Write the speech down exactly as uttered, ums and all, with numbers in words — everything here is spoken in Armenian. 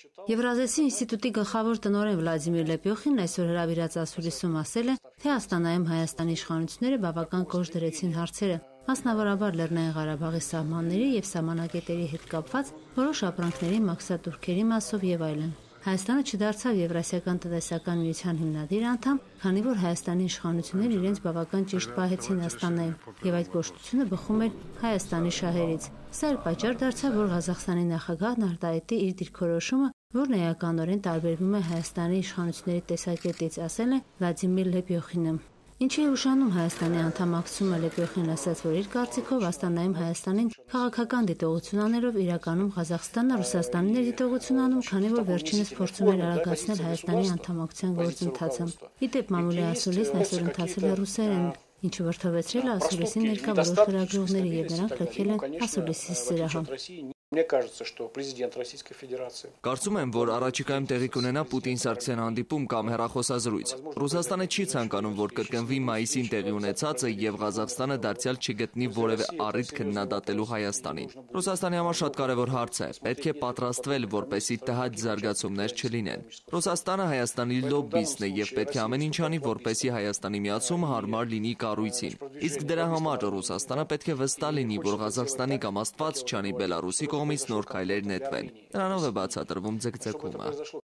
Եվրազիացի ինստիտուտի գլխավոր տնօրեն Վլադիմիր Լեպյոխին այսօր հրավիրած ասուլիսում ասել է, թե Աստանայում Հայաստանի իշխանությունները բավական կոշ դրեցին հարցերը, մասնավորաբար Լեռնային Ղարաբաղի սահմանների եւ սահմանակետերի հետ կապված որոշ ապրանքների մաքսատուրքերի մասով եւ այլն։ Հայաստանը չդարձավ Եվրասիական տնտեսական միության հիմնադիր անդամ, քանի որ Հայաստանի իշխանությունները իրենց բավական ճիշտ պահեցին Աստանայում եւ այդ կոշտությունը բխում էր Հայաստանի շահերից։ Սա էլ պատճառ դարձավ, որ Ղազախստանի նախագահն արտահայտի իր դիրքորոշումը, որն էականորեն տարբերվում է Հայաստանի իշխանությունների տեսակետից, ասել է Վլադիմիր Լեպյոխինը։ Ինչի է ուշանում Հայաստանի անդամակցությունը, Լեպյոխինն ասաց, որ իր կարծիքով Աստանայում Հայաստանին քաղաքական դիտողություն անելով իրականում Ղազախստանը Ռուսաստանի ներդիտողություն անում, քանի որ վերջինս փորձում էր արագացնել Հայաստանի անդամակցության գործընթացը։ Ի դեպ, մամուլի ասուլիսն այսօր ընթացել է ռուսերեն, ինչը վրդովեցրել է ասուլիսի ներկա որոշ լրագրողների եւ նրանք լքել են ասուլիսի սրահը։ Мне кажется, что президент Российской Федерации. Կարծում եմ, որ առաջիկայում տեղի կունենա Պուտին-Սարգսյան հանդիպում կամ հեռախոսազրույց։ Ռուսաստանը չի ցանկանում, որ կրկնվի մայիսին տեղի ունեցածը եւ Ղազախստանը դարձյալ չգտնի որևէ առիթ քննադատելու Հայաստանին։ Ռուսաստանի համար շատ կարևոր հարց է։ Պետք է պատրաստվել, որպեսզի տհաճ զարգացումներ չլինեն։ Ռուսաստանը Հայաստանի լոբբիստն է եւ պետք է ամեն ինչ անի, որպեսզի Հայաստանի միացումը հարմար լինի կառույցին։ Իսկ դրա համար Ռուսաստանը պետք է վստահ լինի, որ Ղազախստանի կամ Աստված չանի Բելարուսի կողմից նոր քայլեր նետվեն։ Նրանով է բացատրվում ձգձգումը։